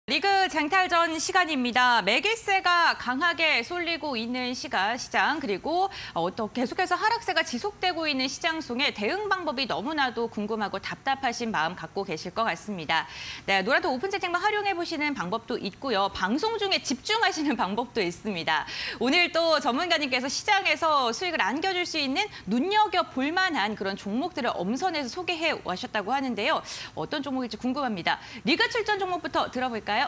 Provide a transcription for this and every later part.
리그 쟁탈전 시간입니다. 매기세가 강하게 쏠리고 있는 시장, 그리고 또 계속해서 하락세가 지속되고 있는 시장 속에 대응 방법이 너무나도 궁금하고 답답하신 마음 갖고 계실 것 같습니다. 네, 노란톡 오픈 채팅방 활용해 보시는 방법도 있고요. 방송 중에 집중하시는 방법도 있습니다. 오늘 또 전문가님께서 시장에서 수익을 안겨줄 수 있는 눈여겨볼 만한 그런 종목들을 엄선해서 소개해 오셨다고 하는데요. 어떤 종목일지 궁금합니다. 리그 출전 종목부터 들어볼까요?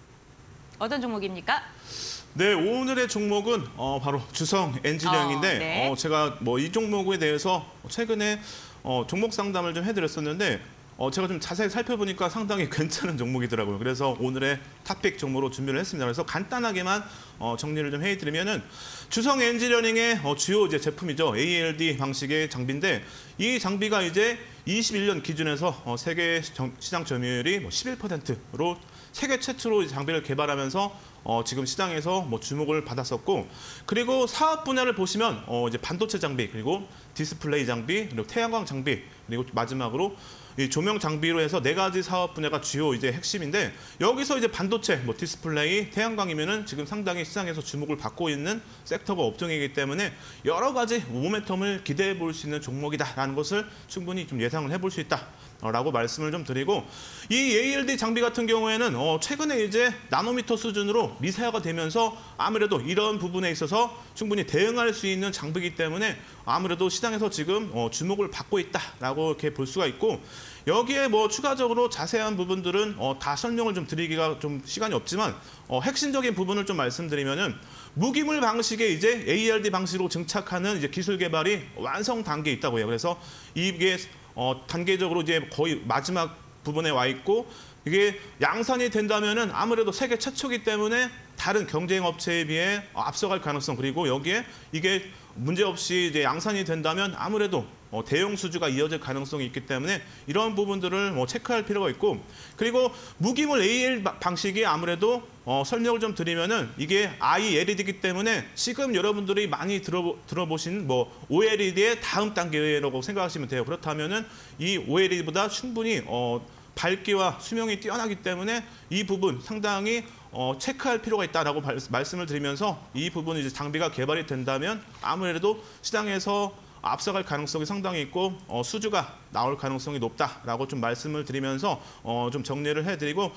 어떤 종목입니까? 네, 오늘의 종목은 바로 주성 엔지니어링인데 네. 제가 이 종목에 대해서 최근에 종목 상담을 좀 해드렸었는데 제가 좀 자세히 살펴보니까 상당히 괜찮은 종목이더라고요. 그래서 오늘의 탑픽 종목으로 준비를 했습니다. 그래서 간단하게만 정리를 좀 해드리면은 주성 엔지니어링의 주요 이제 제품이죠. ALD 방식의 장비인데 이 장비가 이제 21년 기준에서 세계 시장 점유율이 11%로 세계 최초로 장비를 개발하면서 지금 시장에서 주목을 받았었고, 그리고 사업 분야를 보시면 이제 반도체 장비, 그리고 디스플레이 장비, 그리고 태양광 장비, 그리고 마지막으로 이 조명 장비로 해서 4가지 사업 분야가 주요 이제 핵심인데, 여기서 이제 반도체, 디스플레이, 태양광이면은 지금 상당히 시장에서 주목을 받고 있는 섹터가 업종이기 때문에 여러 가지 모멘텀을 기대해 볼 수 있는 종목이다라는 것을 충분히 좀 예상을 해볼 수 있다. 라고 말씀을 좀 드리고, 이 ALD 장비 같은 경우에는 최근에 이제 나노미터 수준으로 미세화가 되면서 아무래도 이런 부분에 있어서 충분히 대응할 수 있는 장비이기 때문에 아무래도 시장에서 지금 주목을 받고 있다라고 이렇게 볼 수가 있고, 여기에 추가적으로 자세한 부분들은 다 설명을 좀 드리기가 좀 시간이 없지만 핵심적인 부분을 좀 말씀드리면은 무기물 방식의 이제 ALD 방식으로 증착하는 이제 기술 개발이 완성 단계에 있다고 해요. 그래서 이게 단계적으로 이제 거의 마지막 부분에 와 있고, 이게 양산이 된다면은 아무래도 세계 최초이기 때문에 다른 경쟁 업체에 비해 앞서갈 가능성, 그리고 여기에 이게 문제없이 이제 양산이 된다면 아무래도 대형 수주가 이어질 가능성이 있기 때문에 이런 부분들을 체크할 필요가 있고, 그리고 무기물 AL 방식이 아무래도 설명을 좀 드리면은 이게 ILED이기 때문에 지금 여러분들이 많이 들어보신 OLED의 다음 단계라고 생각하시면 돼요. 그렇다면은 이 OLED보다 충분히 밝기와 수명이 뛰어나기 때문에 이 부분 상당히 체크할 필요가 있다라고 말씀을 드리면서, 이 부분 이제 장비가 개발이 된다면 아무래도 시장에서 앞서갈 가능성이 상당히 있고 수주가 나올 가능성이 높다라고 좀 말씀을 드리면서 좀 정리를 해드리고,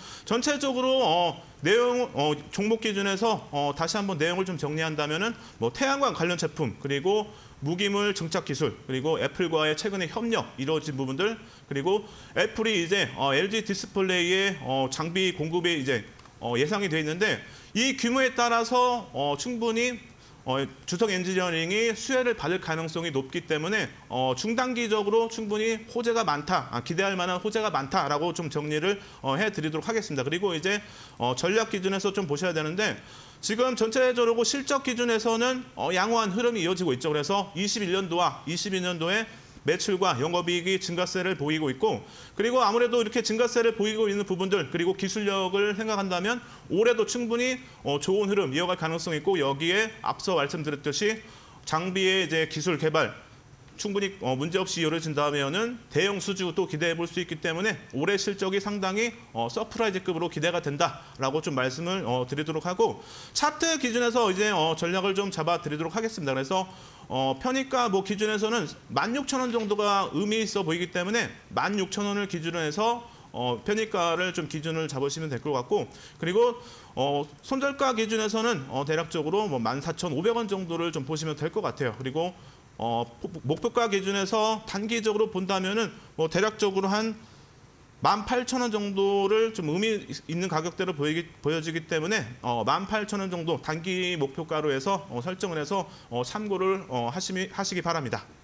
전체적으로 내용 종목 기준에서 다시 한번 내용을 좀 정리한다면은 태양광 관련 제품, 그리고 무기물 증착 기술, 그리고 애플과의 최근에 협력 이루어진 부분들, 그리고 애플이 이제 LG 디스플레이의 장비 공급이 이제 예상이 돼 있는데, 이 규모에 따라서 충분히 주성 엔지니어링이 수혜를 받을 가능성이 높기 때문에 중단기적으로 충분히 호재가 많다, 기대할 만한 호재가 많다라고 좀 정리를 해드리도록 하겠습니다. 그리고 이제 전략 기준에서 좀 보셔야 되는데, 지금 전체적으로 실적 기준에서는 양호한 흐름이 이어지고 있죠. 그래서 21년도와 22년도에 매출과 영업이익이 증가세를 보이고 있고, 그리고 아무래도 이렇게 증가세를 보이고 있는 부분들, 그리고 기술력을 생각한다면 올해도 충분히 좋은 흐름 이어갈 가능성이 있고, 여기에 앞서 말씀드렸듯이 장비의 이제 기술 개발 충분히 문제없이 이루어진다면은 대형 수주도 기대해 볼 수 있기 때문에 올해 실적이 상당히 서프라이즈급으로 기대가 된다라고 좀 말씀을 드리도록 하고, 차트 기준에서 이제 전략을 좀 잡아 드리도록 하겠습니다. 그래서 편입가 기준에서는 16,000원 정도가 의미 있어 보이기 때문에 16,000원을 기준으로 해서 편입가를 좀 기준을 잡으시면 될 것 같고, 그리고 손절가 기준에서는 대략적으로 14,500원 정도를 좀 보시면 될 것 같아요. 그리고 목표가 기준에서 단기적으로 본다면은 대략적으로 한 18,000원 정도를 좀 의미 있는 가격대로 보여지기 때문에 18,000원 정도 단기 목표가로 해서 설정을 해서 참고를 하시기 바랍니다.